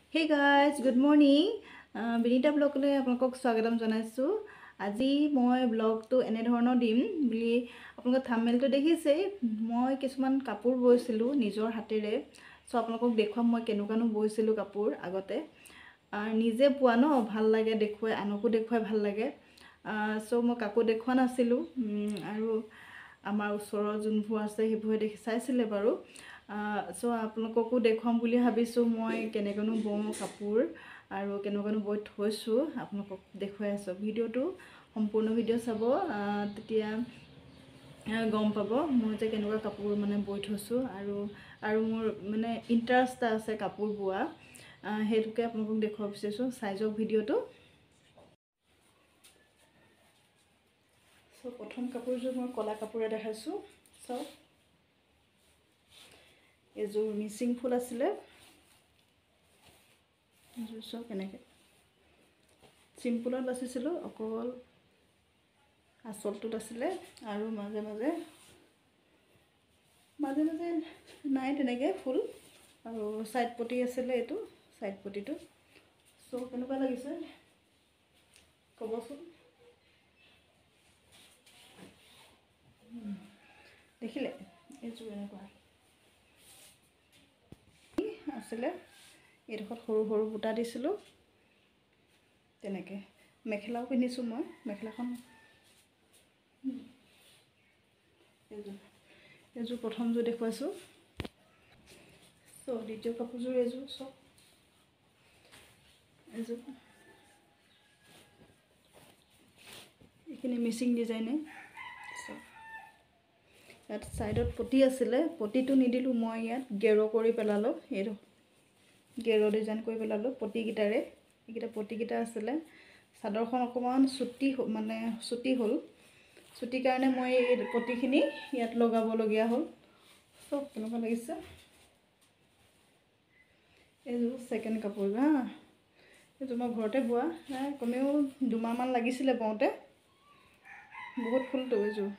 Hey guys, good morning. Binita blog le আপোনালোকক স্বাগতম জনাইছো। আজি মই ব্লগটো এনে ধৰণৰ দিম বুলি আপোনালোকে থাম্বনেইলটো দেখিছে। মই কিছুমান কাপোৰ বৈছিলো নিজৰ হাতেৰে। সো আপোনালোকক দেখুৱাম মই কেনেকুৱানো বৈছিলো কাপোৰ আগতে। নিজে পোৱা ন ভাল লাগে দেখুৱাই আনকো দেখুৱাই ভাল লাগে। সো মই কাকো দেখুৱা নাছিলো আৰু আমাৰ ওচৰৰ যোনবোৰ আছে সেইবোৰে দেখি চাইছিলে বাৰু। সো আপোনালোককো দেখুৱাম বুলি ভাবিছোঁ মই কেনেকৈনো বওঁ কাপোৰ আৰু কেনেকৈনো বৈ থৈছোঁ আপোনালোকক দেখুৱাই আছোঁ। ভিডিঅ'টো সম্পূৰ্ণ ভিডিঅ' চাব, তেতিয়া গম পাব মই যে কেনেকুৱা কাপোৰ মানে বৈ থৈছোঁ আৰু মোৰ মানে ইণ্টাৰেষ্ট আছে কাপোৰ বোৱা, সেইটোকে আপোনালোকক দেখুৱাব বিচাৰিছোঁ। চাই যাওক ভিডিঅ'টো। সো প্ৰথম কাপোৰযোৰ মই কলা কাপোৰে দেখাইছোঁ। চাওক, এযোৰ মিচিং ফুল আছিলে। এযোৰ চাওক এনেকৈ চিম্পুলত বাচিছিলোঁ, অকল আঁচলটোত আছিলে আৰু মাজে মাজে নাই তেনেকৈ ফুল আৰু ছাইড পটি আছিলে। এইটো ছাইড পটিটো। সো কেনেকুৱা লাগিছে ক'বচোন। দেখিলে এইযোৰ এনেকুৱা আছিলে। এইডোখৰত সৰু সৰু বুটা দিছিলোঁ তেনেকৈ। মেখেলাও পিন্ধিছোঁ মই। মেখেলাখন এইযোৰ প্ৰথমযোৰ দেখুৱাইছোঁ। চ' দ্বিতীয় কাপোৰযোৰ এইযোৰ চব এইযোৰ এইখিনি মিচিং ডিজাইনে। ইয়াত ছাইডত পটি আছিলে, পটিটো নিদিলোঁ মই, ইয়াত গেৰ কৰি পেলালোঁ। এইটো গেৰ ডিজাইন কৰি পেলালোঁ পটিকেইটাৰে। এইকেইটা পটিকেইটা আছিলে। চাদৰখন অকণমান চুটি হ'ল। চুটিৰ কাৰণে মই এই পটিখিনি ইয়াত লগাবলগীয়া হ'ল। চব কেনেকুৱা লাগিছে। এইযোৰ ছেকেণ্ড কাপোৰযোৰ এইযোৰ মই ঘৰতে বোৱা, কমেও 2 মাহমান লাগিছিলে বওঁতে। বহুত ফুলটো এইযোৰ।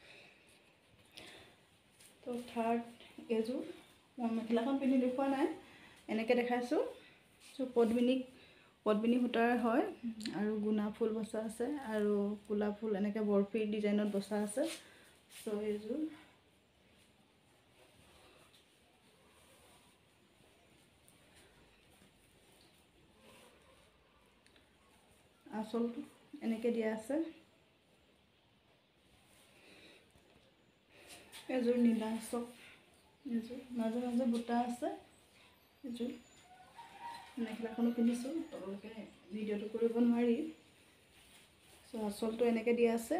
তো থাৰ্ড এইযোৰ মই মেখেলাখন পিন্ধি দেখুওৱা নাই, এনেকৈ দেখাইছোঁ। চ' পদ্মিনী সূতাৰ হয় আৰু গুণা ফুল বচা আছে আৰু ক'লা ফুল এনেকৈ বৰফি ডিজাইনত বচা আছে। চ' এইযোৰ আঁচলটো এনেকৈ দিয়া আছে। এযোৰ নীলা চক, এযোৰ মাজে মাজে বুটা আছে। এযোৰ মেখেলাখনো পিন্ধিছোঁ, তললৈকে ভিডিঅ'টো কৰিব নোৱাৰি। চ' আঁচলটো এনেকৈ দিয়া আছে,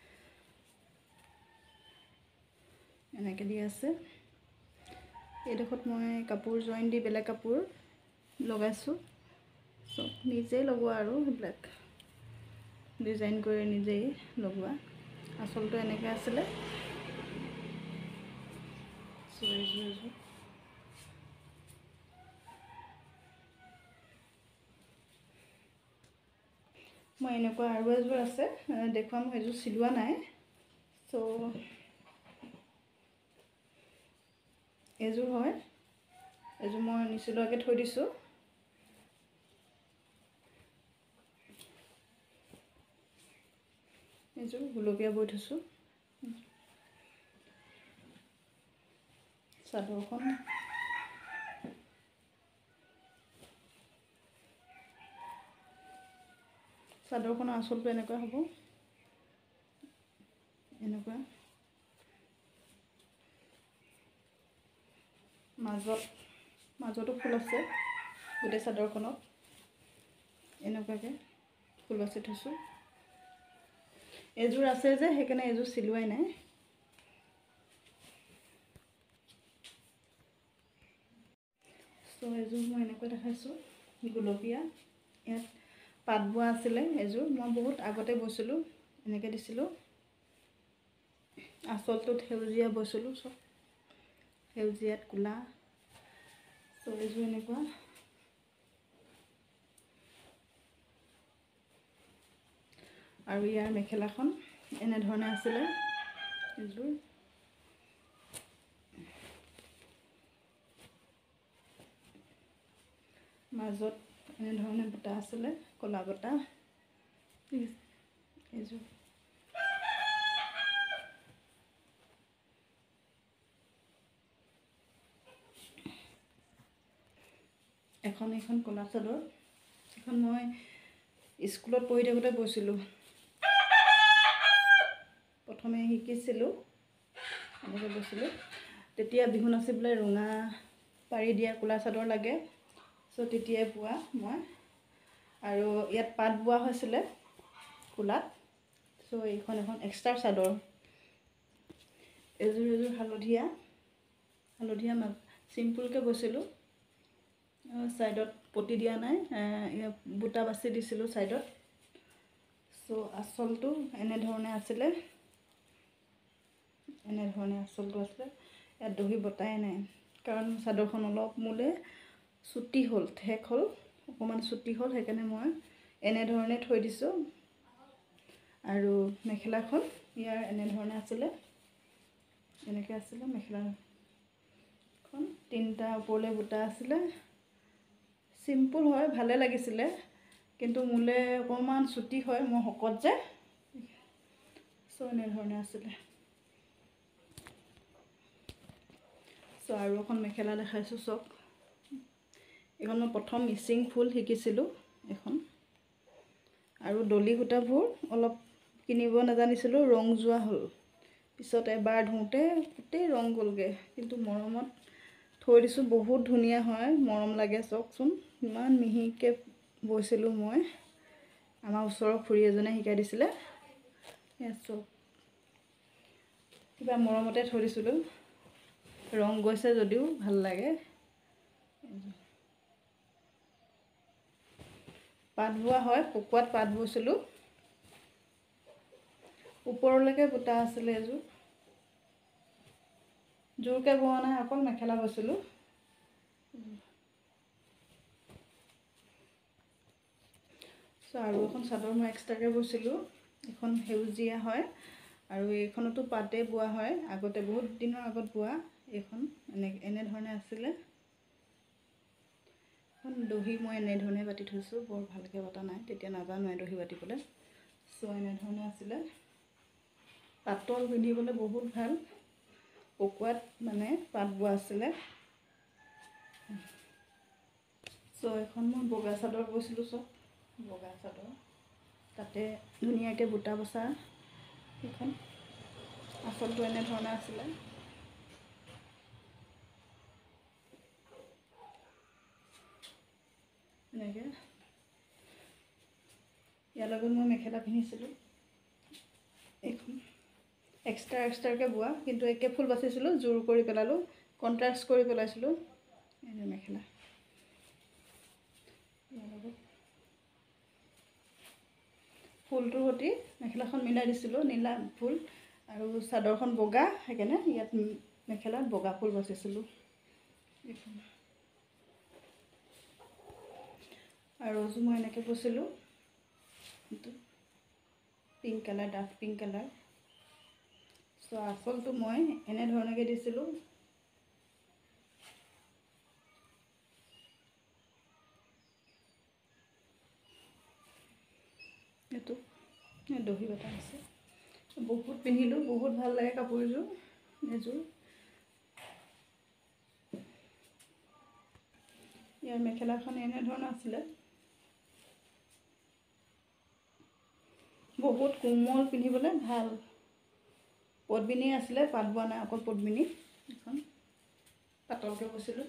এনেকৈ দিয়া আছে। এইডোখৰত মই কাপোৰ জইন দি বেলেগ কাপোৰ লগাইছোঁ। চব নিজেই লগোৱা আৰু সেইবিলাক ডিজাইন কৰি নিজেই লগোৱা। আঁচলটো এনেকৈ আছিলে। মই এনেকুৱা আৰু এযোৰ আছে দেখুৱাম, সেইযোৰ চিলোৱা নাই। চ' এইযোৰ হয়, এইযোৰ মই নিচিলোৱাকৈ থৈ দিছোঁ। এইযোৰ গুলপীয়া বৈ থৈছোঁ। চাদৰখনৰ আঁচলটো এনেকুৱা হ'ব, এনেকুৱা মাজতো ফুল আছে। গোটেই চাদৰখনত এনেকুৱাকৈ ফুল বাচি থৈছোঁ। এযোৰ আছে যে সেইকাৰণে এযোৰ চিলোৱাই নাই। চ' এযোৰ মই এনেকৈ দেখাইছোঁ, গুলপীয়া। ইয়াত পাত বোৱা আছিলে। এযোৰ মই বহুত আগতে বৈছিলোঁ, এনেকৈ দিছিলোঁ। আঁচলটোত সেউজীয়া বৈছিলোঁ, চব সেউজীয়াত ক'লা। চ' এযোৰ এনেকুৱা আৰু ইয়াৰ মেখেলাখন এনেধৰণে আছিলে। এযোৰ মাজত এনেধৰণে বুটা আছিলে, ক'লা বুটা। এইযোৰ এখন ক'লা চাদৰ, এখন মই স্কুলত পঢ়ি থাকোঁতে বৈছিলোঁ। প্ৰথমে শিকিছিলোঁ, এনেকৈ বৈছিলোঁ। তেতিয়া বিহু নাচিবলৈ ৰঙা পাৰি দিয়া ক'লা চাদৰ লাগে, চ' তেতিয়াই বোৱা মই। আৰু ইয়াত পাত বোৱা হৈছিলে ক'লাত, চ' এইখন এখন এক্সট্ৰা চাদৰ। এযোৰ হালধীয়া চিম্পুলকৈ বৈছিলোঁ, ছাইডত পতি দিয়া নাই, বুটা বাচি দিছিলোঁ ছাইডত। চ' আঁচলটো এনেধৰণে আছিলে, ইয়াত দহি বটাই নাই, কাৰণ চাদৰখন অলপ মোলে চুটি হ'ল, ঠেক হ'ল, অকণমান চুটি হ'ল, সেইকাৰণে মই এনেধৰণে থৈ দিছোঁ। আৰু মেখেলাখন ইয়াৰ এনেধৰণে আছিলে, এনেকৈ আছিলে মেখেলাখন। 3টা ওপৰলৈ বুটা আছিলে, চিম্পুল হয়, ভালে লাগিছিলে, কিন্তু মোলে অকণমান চুটি হয়, মই শকত যে, চ' এনেধৰণে আছিলে। চ' আৰু এখন মেখেলা দেখাইছোঁ চাওক। এইখন মই প্ৰথম মিচিং ফুল শিকিছিলোঁ এখন। আৰু দলি সূতাবোৰ অলপ কিনিব নাজানিছিলোঁ, ৰং যোৱা হ'ল। পিছত এবাৰ ধোওঁতে গোটেই ৰং গ'লগৈ, কিন্তু মৰমত থৈ দিছোঁ, বহুত ধুনীয়া হয়, মৰম লাগে চাওকচোন। ইমান মিহিকৈ বৈছিলোঁ মই, আমাৰ ওচৰৰ খুৰী এজনে শিকাই দিছিলে। চাওক, কিবা মৰমতে থৈ দিছিলোঁ, ৰং গৈছে যদিও ভাল লাগে। পাত বোৱা হয়, পকুৱাত পাত বৈছিলোঁ, ওপৰলৈকে বুটা আছিলে। এযোৰ জোৰকৈ বোৱা নাই, অকল মেখেলা বৈছিলোঁ। চ' আৰু এখন চাদৰ মই এক্সট্ৰাকৈ বৈছিলোঁ, এখন সেউজীয়া হয়, আৰু এইখনতো পাতে বোৱা হয়, আগতে বহুত দিনৰ আগত বোৱা। এইখন এনেধৰণে আছিলে। এখন দহি মই এনেধৰণে বাতি থৈছোঁ, বৰ ভালকৈ বটা নাই, তেতিয়া নাজানোৱে দহি বাতিবলৈ। চ' এনেধৰণে আছিলে, পাতল পিন্ধিবলৈ বহুত ভাল, পকুৱাত মানে পাত বোৱা আছিলে। চ' এখন মই বগা চাদৰ বৈছিলোঁ, চব বগা চাদৰ, তাতে ধুনীয়াকৈ বুটা বচা। সেইখন আঁচলটো এনেধৰণে আছিলে। এনেকৈ ইয়াৰ লগত মই মেখেলা পিন্ধিছিলোঁ, এইখন এক্সট্ৰাকৈ বোৱা, কিন্তু একে ফুল বাচিছিলোঁ, জোৰ কৰি পেলালোঁ, কণ্ট্ৰাষ্ট কৰি পেলাইছিলোঁ। এই মেখেলা ইয়াৰ লগত ফুলটোৰ সৈতে মেখেলাখন মিলাই দিছিলোঁ, নীলা ফুল, আৰু চাদৰখন বগা, সেইকাৰণে ইয়াত মেখেলাত বগা ফুল বাচিছিলোঁ। আৰু এযোৰ মই এনেকৈ বৈছিলোঁ, pink colour, dark pink colour. So' আঁচলটো মই এনেধৰণেকৈ দিছিলোঁ, এইটো দহি বটা আছে। বহুত পিন্ধিলোঁ, বহুত ভাল লাগে কাপোৰযোৰ, এযোৰ। ইয়াৰ মেখেলাখন এনেধৰণৰ আছিলে, বহুত কোমল, পিন্ধিবলৈ ভাল। পদ্মিনী আছিলে, পাত বোৱা নাই, অকল পদ্মিনী। এখন পাতলকৈ বৈছিলোঁ।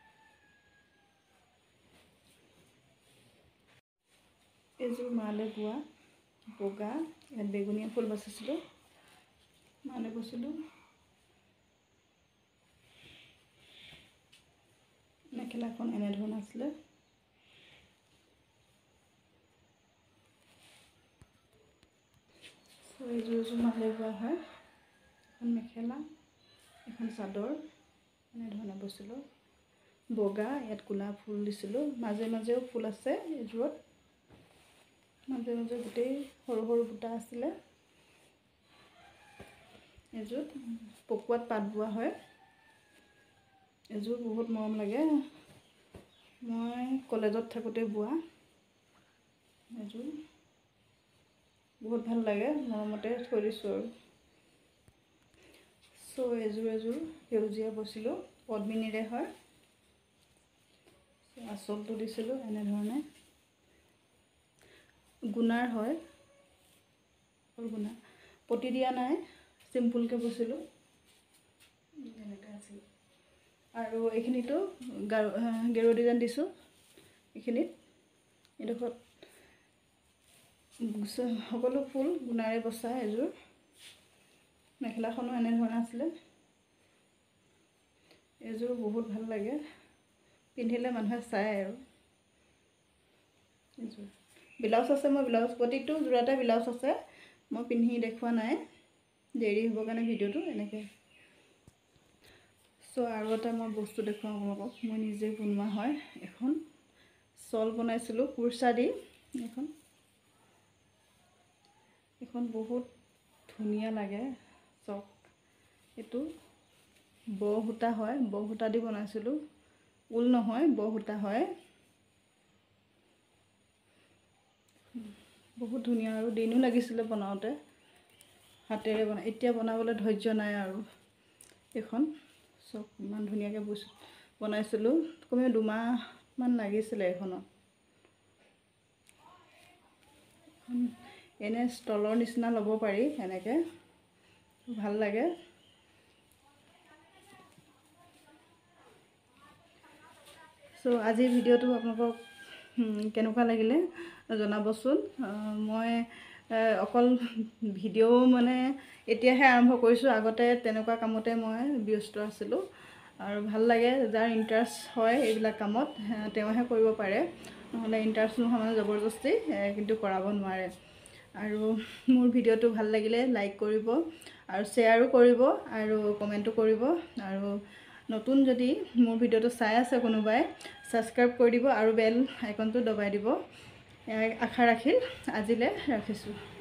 এইযোৰ মালে বোৱা, বগা, ইয়াত বেগুনীয়া ফুল বাচিছিলোঁ, মালে বৈছিলোঁ। মেখেলাখন এনেধৰণৰ আছিলে। এইযোৰ মালে বোৱা হয়, এখন মেখেলা, এখন চাদৰ, এনেধৰণে বৈছিলোঁ। বগা, ইয়াত ক'লা ফুল দিছিলোঁ, মাজে মাজেও ফুল আছে এইযোৰত, মাজে মাজে গোটেই সৰু সৰু বুটা আছিলে। এযোৰ পকুৱাত পাত বোৱা হয়, এযোৰ বহুত মৰম লাগে। মই কলেজত থাকোঁতে বোৱা এযোৰ বহুত ভাল লাগে, মৰমতে থৈ দিছোঁ আৰু। চ' এযোৰ সেউজীয়া বৈছিলোঁ, পদ্মিনীৰে হয়। আঁচলটো দিছিলোঁ এনেধৰণে, গুণাৰ হয়, গুণা পতি দিয়া নাই, চিম্পুলকৈ বৈছিলোঁ এনেকৈ আছিল। আৰু এইখিনিতো গেৰু ডিজাইন দিছোঁ, এইখিনিত এডোখৰত সকলো ফুল গুণাৰে বচা এযোৰ। মেখেলাখনো এনেধৰণে আছিলে। এযোৰ বহুত ভাল লাগে, পিন্ধিলে মানুহে চায় আৰু। এযোৰ ব্লাউজ আছে, মই প্ৰতিটো যোৰাতে ব্লাউজ আছে, মই পিন্ধি দেখুওৱা নাই, দেৰি হ'বৰ কাৰণে ভিডিঅ'টো এনেকৈ। চ' আৰু এটা মই বস্তু দেখুৱাওঁ আপোনালোকক, মই নিজে বনোৱা হয়। এখন শ্বল বনাইছিলোঁ কুৰ্চা দি, এখন বহুত ধুনীয়া লাগে চক। এইটো ব সূতা হয়, ব সূতা দি বনাইছিলোঁ, ঊল নহয়, ব সূতা হয়। বহুত ধুনীয়া আৰু দিনো লাগিছিলে বনাওঁতে, হাতেৰে এতিয়া বনাবলৈ ধৈৰ্য নাই আৰু। এইখন চব ইমান ধুনীয়াকৈ বনাইছিলোঁ, কমেও 2 মাহমান লাগিছিলে এইখনত। এনে ষ্টলৰ নিচিনা ল'ব পাৰি, এনেকৈ ভাল লাগে। চ' আজিৰ ভিডিঅ'টো আপোনালোকক কেনেকুৱা লাগিলে জনাবচোন। মই অকল ভিডিঅ' মানে এতিয়াহে আৰম্ভ কৰিছোঁ, আগতে তেনেকুৱা কামতে মই ব্যস্ত আছিলোঁ। আৰু ভাল লাগে, যাৰ ইণ্টাৰেষ্ট হয় এইবিলাক কামত তেওঁহে কৰিব পাৰে, নহ'লে ইণ্টাৰেষ্ট নোহোৱা মানে জবৰদস্তি কিন্তু কৰাব নোৱাৰে। আৰু মোৰ ভিডিঅ'টো ভাল লাগিলে লাইক কৰিব আৰু শ্বেয়াৰো কৰিব আৰু কমেণ্টো কৰিব। আৰু নতুন যদি মোৰ ভিডিঅ'টো চাই আছে কোনোবাই, ছাবস্ক্ৰাইব কৰি দিব আৰু বেল আইকনটো দবাই দিব। আশা ৰাখিল আজিলৈ ৰাখিছোঁ।